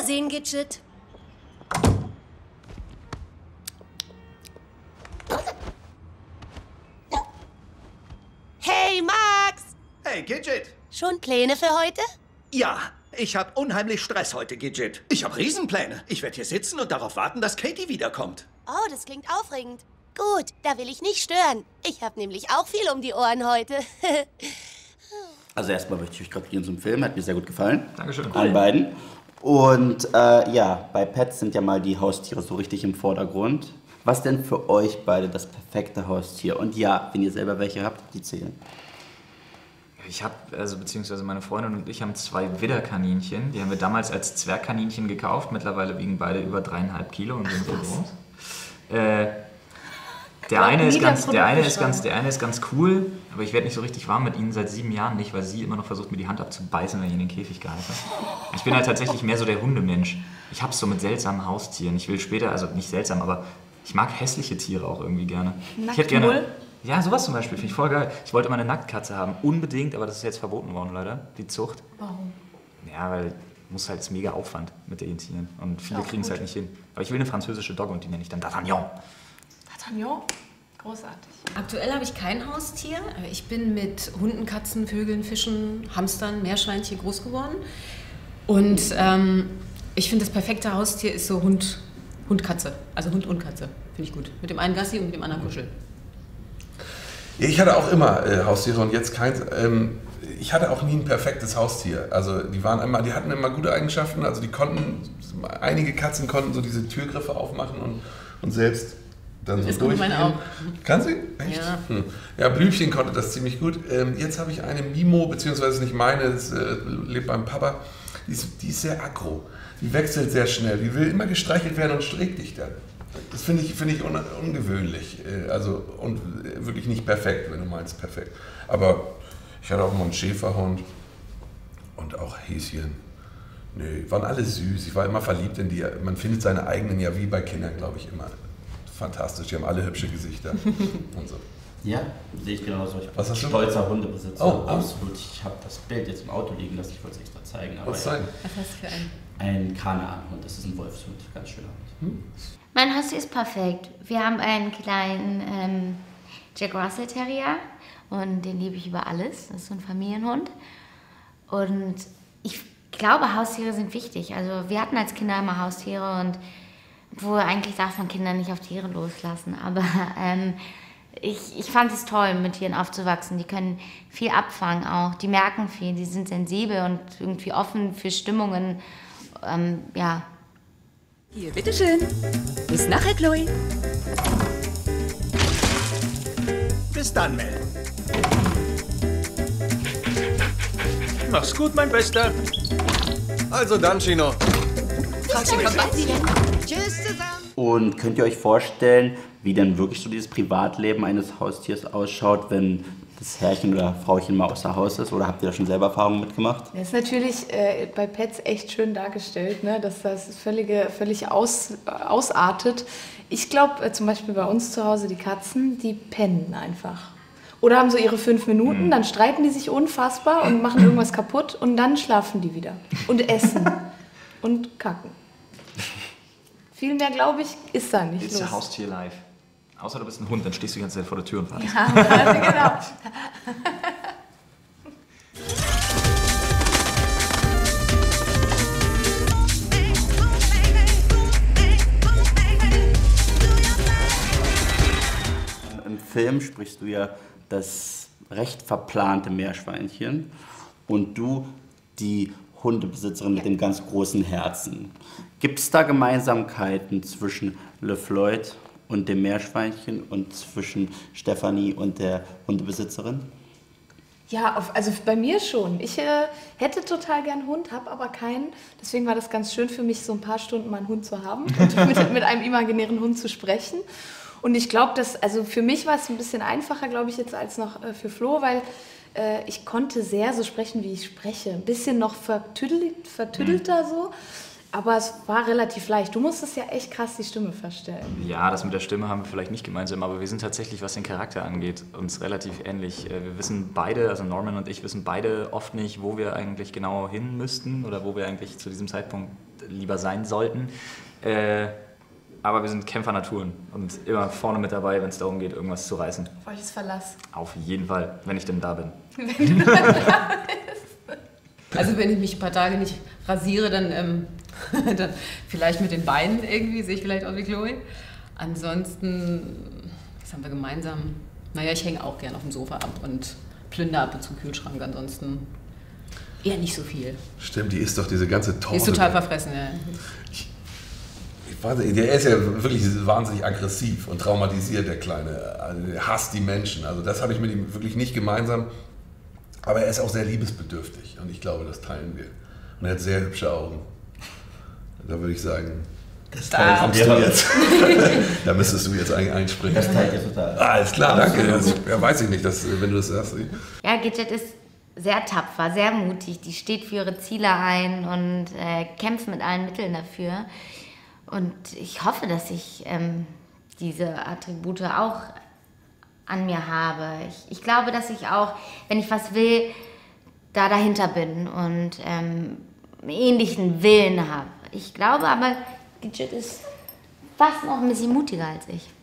Wiedersehen, Gidget. Hey, Max! Hey, Gidget! Schon Pläne für heute? Ja, ich habe unheimlich Stress heute, Gidget. Ich habe Riesenpläne. Ich werde hier sitzen und darauf warten, dass Katie wiederkommt. Oh, das klingt aufregend. Gut, da will ich nicht stören. Ich habe nämlich auch viel um die Ohren heute. Also erstmal möchte ich euch gratulieren zum Film, hat mir sehr gut gefallen. Dankeschön. Cool. An beiden. Und ja, bei Pets sind ja mal die Haustiere so richtig im Vordergrund. Was denn für euch beide das perfekte Haustier? Und ja, wenn ihr selber welche habt, die zählen. Ich habe, also beziehungsweise meine Freundin und ich haben 2 Widderkaninchen. Die haben wir damals als Zwergkaninchen gekauft. Mittlerweile wiegen beide über 3,5 Kilo und sind so groß. Der eine ist ganz cool, aber ich werde nicht so richtig warm mit ihnen seit 7 Jahren nicht, weil sie immer noch versucht, mir die Hand abzubeißen, wenn ich in den Käfig gehalten habe. Ich bin halt tatsächlich mehr so der Hundemensch. Ich hab's so mit seltsamen Haustieren. Ich will später, also nicht seltsam, aber ich mag hässliche Tiere auch irgendwie gerne. Ich hätte gerne. Ja, sowas zum Beispiel, finde ich voll geil. Ich wollte immer eine Nacktkatze haben, unbedingt, aber das ist jetzt verboten worden, leider, die Zucht. Warum? Ja, weil muss halt, ist mega Aufwand mit den Tieren und viele kriegen es halt nicht hin. Aber ich will eine französische Dogge und die nenne ich dann D'Artagnan. D'Artagnan? Großartig. Aktuell habe ich kein Haustier. Ich bin mit Hunden, Katzen, Vögeln, Fischen, Hamstern, Meerschweinchen groß geworden. Und ich finde, das perfekte Haustier ist so Hund, Katze. Also Hund und Katze. Finde ich gut. Mit dem einen Gassi und mit dem anderen kuscheln. Ich hatte auch immer Haustiere und jetzt keins. Ich hatte auch nie ein perfektes Haustier. Also die hatten immer gute Eigenschaften. Also einige Katzen konnten so diese Türgriffe aufmachen und selbst dann so durchgehen. Meine auch. Kann sie? Echt? Ja. Ja, Blümchen konnte das ziemlich gut. Jetzt habe ich eine Mimo, beziehungsweise nicht meine, lebt beim Papa. Die ist sehr aggro. Die wechselt sehr schnell. Die will immer gestreichelt werden und streckt dich dann. Das finde ich ungewöhnlich. Und wirklich nicht perfekt, wenn du meinst perfekt. Aber ich hatte auch mal einen Schäferhund und auch Häschen. Nee, waren alle süß. Ich war immer verliebt in die. Man findet seine eigenen ja wie bei Kindern, glaube ich, immer. Fantastisch, die haben alle hübsche Gesichter und so. Ja, sehe ich genauso. Ich bin stolzer Hundebesitzer. Oh, absolut. Ich habe das Bild jetzt im Auto liegen lassen, ich wollte es extra zeigen. Aber was zeigen? Was hast du für einen? Ein Kanaan-Hund, das ist ein Wolfshund, ganz schöner Hund. Mein Haustier ist perfekt. Wir haben einen kleinen Jack Russell Terrier und den liebe ich über alles. Das ist so ein Familienhund. Und ich glaube, Haustiere sind wichtig. Also wir hatten als Kinder immer Haustiere und wo eigentlich darf man Kinder nicht auf Tiere loslassen. Aber ich fand es toll, mit Tieren aufzuwachsen. Die können viel abfangen auch. Die merken viel, die sind sensibel und irgendwie offen für Stimmungen. Ja. Hier, bitteschön. Bis nachher, Chloe. Bis dann, Mel. Mach's gut, mein Bester. Also dann, Chino. Tschüss zusammen. Und könnt ihr euch vorstellen, wie denn wirklich so dieses Privatleben eines Haustiers ausschaut, wenn das Herrchen oder Frauchen mal außer Haus ist? Oder habt ihr da schon selber Erfahrungen mitgemacht? Das ist natürlich bei Pets echt schön dargestellt, ne? Dass das völlig ausartet. Ich glaube, zum Beispiel bei uns zu Hause, die Katzen, die pennen einfach. Oder haben so ihre 5 Minuten, dann streiten die sich unfassbar und machen irgendwas kaputt und dann schlafen die wieder. Und essen. Und kacken. Viel mehr, glaube ich, ist da nicht los. It's a Haustier life. Außer du bist ein Hund, dann stehst du die ganze Zeit vor der Tür und wartest. Ja, genau. Im Film sprichst du ja das recht verplante Meerschweinchen und du die Hundebesitzerin mit dem ganz großen Herzen. Gibt es da Gemeinsamkeiten zwischen LeFloid und dem Meerschweinchen und zwischen Stefanie und der Hundebesitzerin? Ja, also bei mir schon. Ich hätte total gern einen Hund, habe aber keinen. Deswegen war das ganz schön für mich, so ein paar Stunden mal einen Hund zu haben und mit einem imaginären Hund zu sprechen. Und ich glaube, also für mich war es ein bisschen einfacher, glaube ich, jetzt als noch für Flo, weil ich konnte sehr so sprechen, wie ich spreche. Ein bisschen noch vertüdelter so. Aber es war relativ leicht. Du musstest ja echt krass die Stimme verstellen. Ja, das mit der Stimme haben wir vielleicht nicht gemeinsam, aber wir sind tatsächlich, was den Charakter angeht, uns relativ ähnlich. Wir wissen beide, also Norman und ich wissen beide oft nicht, wo wir eigentlich genau hin müssten oder wo wir eigentlich zu diesem Zeitpunkt lieber sein sollten. Aber wir sind Kämpfernaturen und immer vorne mit dabei, wenn es darum geht, irgendwas zu reißen. Auf euch ist Verlass. Auf jeden Fall, wenn ich denn da bin. Also wenn ich mich ein paar Tage nicht rasiere, dann vielleicht mit den Beinen irgendwie, sehe ich vielleicht aus wie Chloe. Ansonsten, was haben wir gemeinsam? Naja, ich hänge auch gern auf dem Sofa ab und plündere ab und zu Kühlschrank, ansonsten eher nicht so viel. Stimmt, die isst doch diese ganze Torte. Die ist total verfressen, ja. Der ist ja wirklich wahnsinnig aggressiv und traumatisiert, der Kleine. Also, der hasst die Menschen. Also das habe ich mit ihm wirklich nicht gemeinsam. Aber er ist auch sehr liebesbedürftig und ich glaube, das teilen wir. Und er hat sehr hübsche Augen. Da würde ich sagen, das Teil kommst du jetzt. Da müsstest du jetzt eigentlich einspringen. Das teilt ihr total. Alles klar, danke. Ja, weiß ich nicht, wenn du das sagst. Ja, Gidget ist sehr tapfer, sehr mutig. Die steht für ihre Ziele ein und kämpft mit allen Mitteln dafür. Und ich hoffe, dass ich diese Attribute auch an mir habe. Ich glaube, dass ich auch, wenn ich was will, da dahinter bin und einen ähnlichen Willen habe. Ich glaube aber, Gidget ist fast noch ein bisschen mutiger als ich.